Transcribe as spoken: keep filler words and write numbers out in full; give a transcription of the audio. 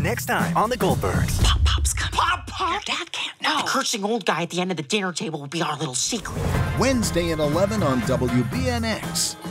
Next time on the Goldbergs. Pop Pop's coming. Pop Pop? Your dad can't know. The cursing old guy at the end of the dinner table will be our little secret. Wednesday at eleven on W B N X.